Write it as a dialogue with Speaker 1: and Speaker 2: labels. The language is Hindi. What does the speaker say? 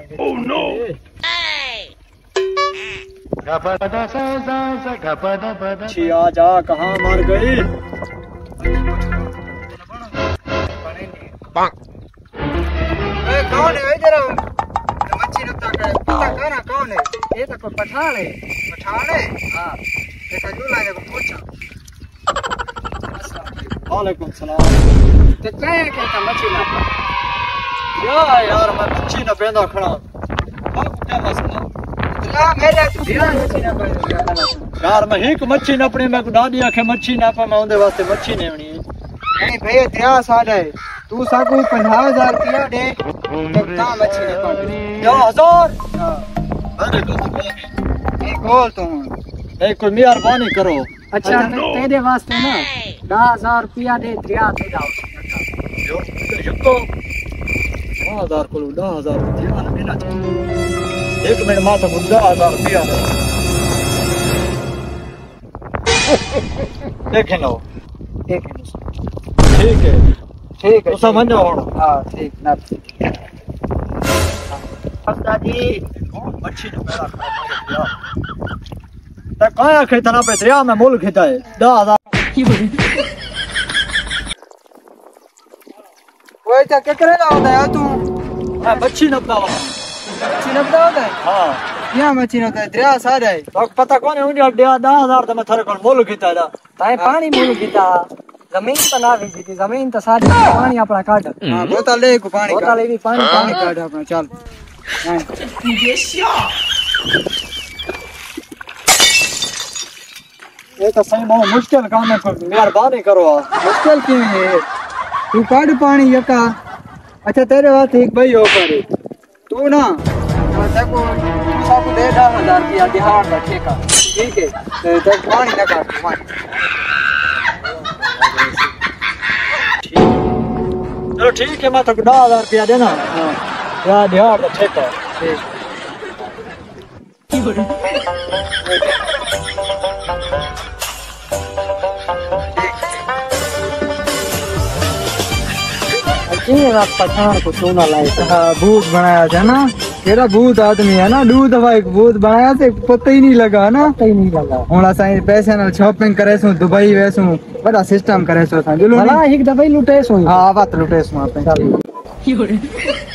Speaker 1: Oh no.
Speaker 2: आजा कहाँ मर गई?
Speaker 3: कौन है इधर? मच्छी रफ्ता करे पता करा कौन है? ये तो कोई पठान है। पठान है? हाँ। देखा जो लाने को पूछा।
Speaker 2: वालेकुम सलाम।
Speaker 3: तो क्या है कहता मच्छी ना?
Speaker 2: यार मैं मच्छी न पेंदा खड़ा। क्या मसला?
Speaker 3: मेरे ध्यान मच्छी ना पर
Speaker 2: यार मैं एक मच्छी न अपने में दादी आखे मच्छी ना पर मैं उनके वास्ते मच्छी नहीं होनी।
Speaker 3: नहीं भैया दरिया साढ़े तू साकू 50,000 रुपया दे तब कहाँ मच्छी ना पर
Speaker 2: 50,000?
Speaker 3: एक बोल तुम
Speaker 2: नहीं कोई मेहरबानी करो।
Speaker 3: अच्छा तेरे वास्ते ना 10,000 रुपया दे दरिया दे जाओ।
Speaker 2: 10,000 को 10,000 ध्यान देना चाहिए। एक मिनट माता को 10,000 रुपया दे। देखे लो
Speaker 3: ठीक है
Speaker 2: ठीक है
Speaker 3: ठीक है
Speaker 2: तो समझ जाओ।
Speaker 3: हाँ ठीक ना दादी
Speaker 2: मच्छी ने मेरा खा तो कहाँ खेतना पे दरिया में मूल खेता है 10,000।
Speaker 3: वही तो क्या करे होता है तू?
Speaker 2: मच्छी नपना
Speaker 3: मच्छी नपता होता है?
Speaker 2: हाँ
Speaker 3: यहाँ मच्छी नपता है दरिया साढ़े है
Speaker 2: तो पता कौन है उन्हें 10,000 तो मैं थारे को मूल खेता है
Speaker 3: ताई पानी मूल कीता जमीन तो ना भेजी थी जमीन तो सारी पानी अपना काट। हाँ बोतल ले को पानी बोतल ले भी पानी पानी काट अपना चल।
Speaker 2: ये तो सही बहुत मुश्किल काम है मेहरबानी करो।
Speaker 3: मुश्किल क्यों है? तू काट पानी यका। अच्छा तेरे वास्ते एक भाई हो करे तू ना देखो तू सबको दे 10,000 रुपया दिहाड़ का ठेका ठीक है तो पानी ना काट पानी।
Speaker 2: चलो ठीक है मैं तो 10,000 रुपया देना। हाँ यार दिहाड़ तो ठेका ठीक।
Speaker 3: पठान को सोना लाए भूत बनाया था ना केड़ा भूत आदमी है ना दूध हवा एक भूत बनाया थे पता ही नहीं लगा ना पता ही नहीं लगा होना साईं पैसे ना शॉपिंग करे सो दुबई वेसू बड़ा सिस्टम करे सो था एक दवाई लुटे सो। हाँ बात लुटे सो आपने